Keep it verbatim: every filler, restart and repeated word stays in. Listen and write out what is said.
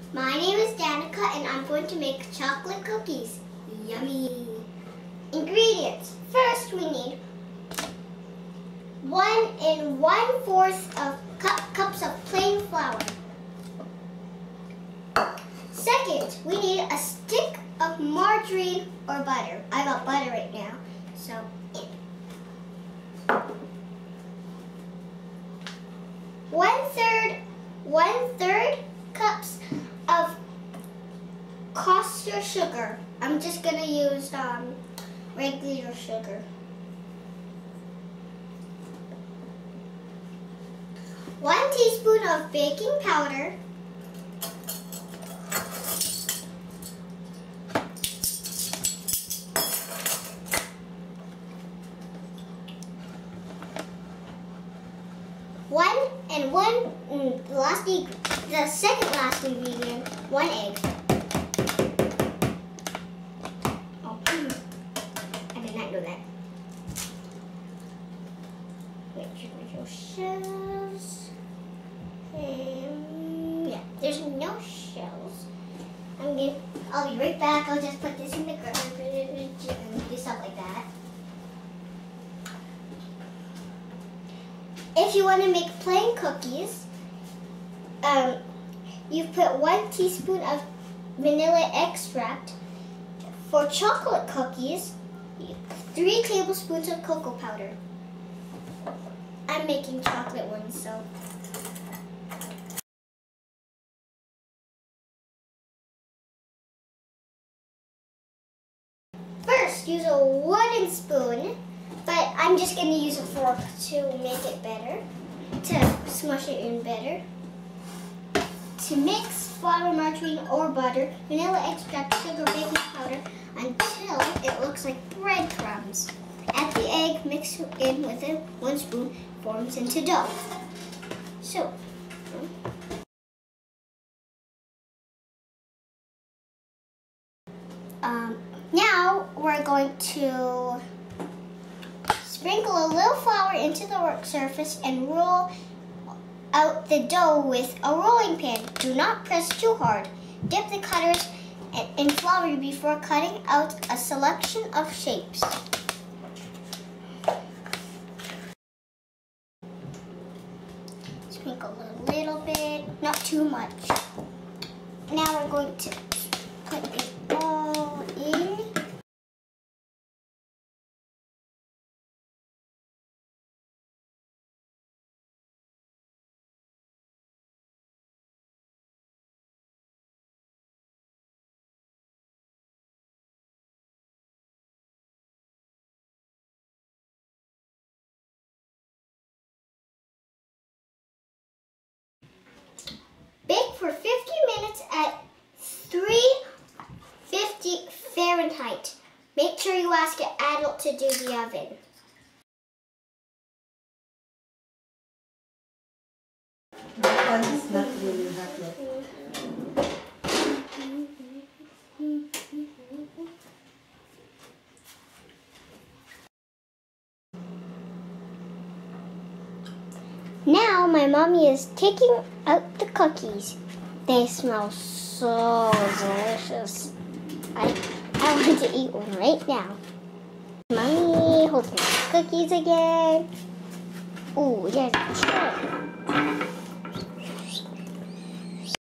My name is Danica and I'm going to make chocolate cookies. Yummy! Ingredients. First we need one and one fourth of cup, cups of plain flour. Second, we need a stick of margarine or butter. I got butter right now, so in. One third, one third cups of caster sugar. I'm just gonna use um, regular sugar. One teaspoon of baking powder. One and one, mm, the last, the second last ingredient, one egg. Oh, I did not know that. Wait, should we show shells? Um, yeah, there's no shells. I'm gonna, I'll be right back. I'll just put this in the garbage and do stuff like that. If you want to make plain cookies, um, you put one teaspoon of vanilla extract. For chocolate cookies, three tablespoons of cocoa powder. I'm making chocolate ones, so. First, use a wooden spoon. But I'm just going to use a fork to make it better, to smush it in better. To mix flour, margarine, or butter, vanilla extract, sugar, baking powder until it looks like breadcrumbs. Add the egg, mix in with it, one spoon, forms into dough. So, um, now we're going to sprinkle a little flour into the work surface and roll out the dough with a rolling pin. Do not press too hard. Dip the cutters in flour before cutting out a selection of shapes. Sprinkle a little bit, not too much. Now we're going to put it all in. Bake for fifty minutes at three fifty Fahrenheit. Make sure you ask an adult to do the oven. That one is not really hot yet. Now my mommy is taking out the cookies. They smell so delicious. I, I want to eat one right now. Mommy, hold my cookies again. Ooh, there's a tray.